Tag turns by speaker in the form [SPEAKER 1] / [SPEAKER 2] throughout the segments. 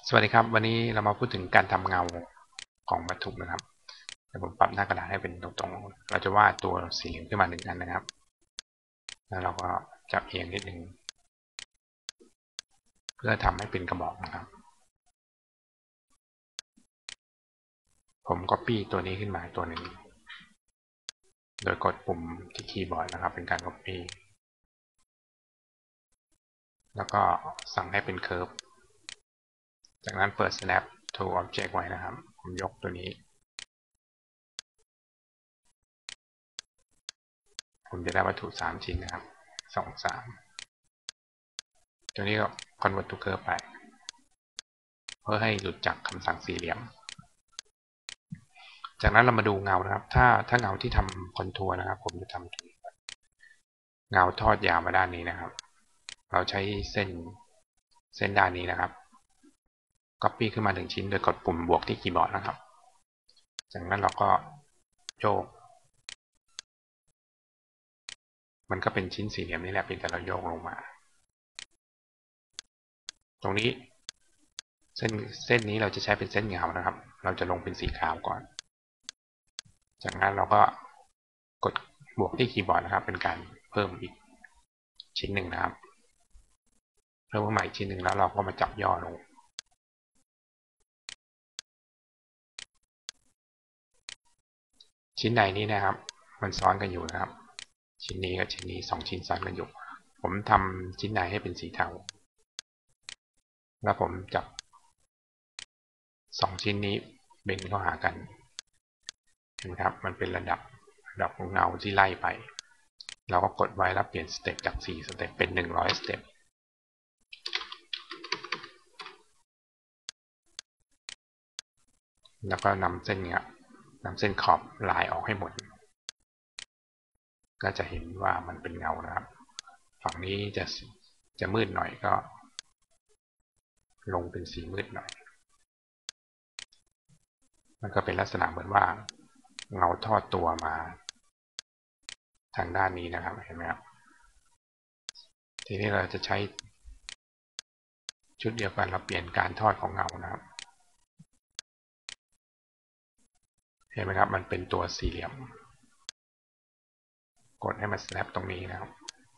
[SPEAKER 1] สวัสดีครับวันนี้เรามาพูดถึงการทำเงาของวัตถุนะครับเดี๋ยวผมปรับหน้ากระดาษให้เป็นตรงๆเราจะวาดตัวสี่เหลี่ยมขึ้นมา1 อันนะครับแล้วเราก็จับเอียงนิดนึงเพื่อทำให้เป็นกระบอกนะครับผม Copy ตัวนี้ขึ้นมาตัวหนึ่งโดยกดปุ่มที่คีย์บอร์ดนะครับเป็นการ Copy แล้วก็สั่งให้เป็น Curve จากนั้นเปิด Snap to Object ไว้นะครับผมยกตัวนี้ผมจะได้วัตถุ3 ชิ้นนะครับ2 3ตัวนี้ก็ Convert to Curve ไปเพื่อให้หลุดจากคำสั่งสี่เหลี่ยมจากนั้นเรามาดูเงานะครับถ้าเงาที่ทำคอนทัวร์นะครับผมจะทำเงาทอดยาวมาด้านนี้นะครับเราใช้เส้นด้านนี้นะครับ Copy ขึ้นมา1 ชิ้นโดยกดปุ่มบวกที่คีย์บอร์ดนะครับจากนั้นเราก็โยกมันก็เป็นชิ้นสี่เหลี่ยมนี่แหละเพียงแต่เราโยกลงมาตรงนี้เส้นนี้เราจะใช้เป็นเส้นเงานะครับเราจะลงเป็นสีขาวก่อนจากนั้นเราก็กดบวกที่คีย์บอร์ดนะครับเป็นการเพิ่มอีกชิ้นหนึ่งนะครับเพิ่มขึ้นมาอีกชิ้นหนึ่งแล้วเราก็มาจับย่อลงชิ้นใดนี้นะครับมันซ้อนกันอยู่นะครับชิ้นนี้กับชิ้นนี้2 ชิ้นซ้อนกันอยู่ผมทำชิ้นในให้เป็นสีเทาแล้วผมจับ2 ชิ้นนี้เบนเข้าหากันเห็นไหมครับมันเป็นระดับของเงาที่ไล่ไปเราก็กดไว้แล้วเปลี่ยนสเต็ปจาก4 สเต็ปเป็น100 สเต็ปแล้วก็นำเส้นขอบลายออกให้หมดก็จะเห็นว่ามันเป็นเงานะครับฝั่งนี้จะมืดหน่อยก็ลงเป็นสีมืดหน่อยมันก็เป็นลักษณะเหมือนว่าเงาทอดตัวมาทางด้านนี้นะครับเห็นไหมครับทีนี้เราจะใช้ชุดเดียวกันเราเปลี่ยนการทอดของเงานะครับเห็นไหมครับมันเป็นตัวสี่เหลี่ยมกดให้มัน snap ตรงนี้นะครับ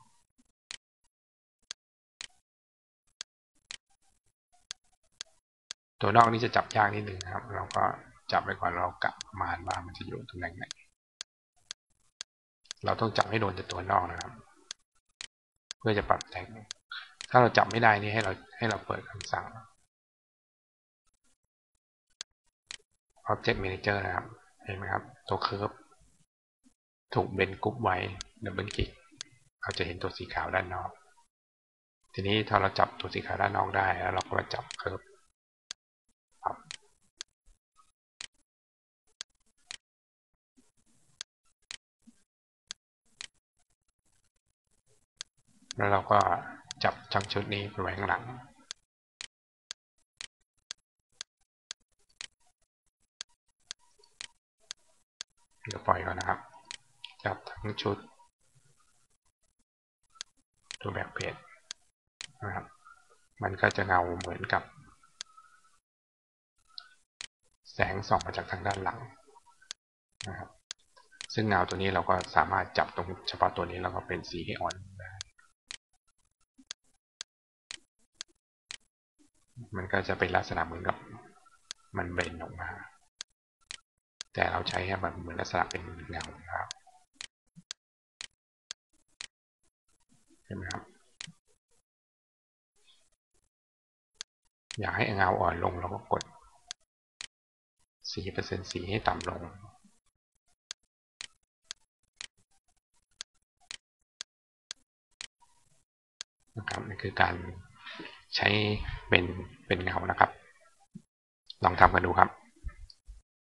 [SPEAKER 1] ตัวนอกนี้จะจับยากนิดนึงครับเราก็จับไปก่อนเรากะประมาณว่ามันจะอยู่ตำแหน่งไหนเราต้องจับให้โดนแต่ตัวนอกนะครับเพื่อจะปรับแต่งถ้าเราจับไม่ได้นี่ให้เราเปิดคำสั่ง Object Manager นะครับเห็นไหมครับตัว Curve ถูกเบนกรุ๊ปไว้ดับเบิลคลิกเราจะเห็นตัวสีขาวด้านนอกทีนี้ถ้าเราจับตัวสีขาวด้านนอกได้แล้วเราก็มาจับ Curve ครับแล้วเราก็จับทั้งชุดนี้ไปไว้ข้างหลังเดี๋ยวปล่อยก่อนนะครับจับทั้งชุดตัวแบ็คเพจนะครับมันก็จะเงาเหมือนกับแสงส่องมาจากทางด้านหลังนะครับซึ่งเงาตัวนี้เราก็สามารถจับตรงเฉพาะตัวนี้แล้วก็เป็นสีให้อ่อนได้มันก็จะเป็นลักษณะเหมือนกับมันเบนออกมาแต่เราใช้ให้มันเหมือนลักษณะเป็นเงาครับเห็นไหมครับอยากให้เงาอ่อนลงเราก็กด4%สีให้ต่ำลงนะครับนี่คือการใช้เป็นเงานะครับลองทำกันดูครับ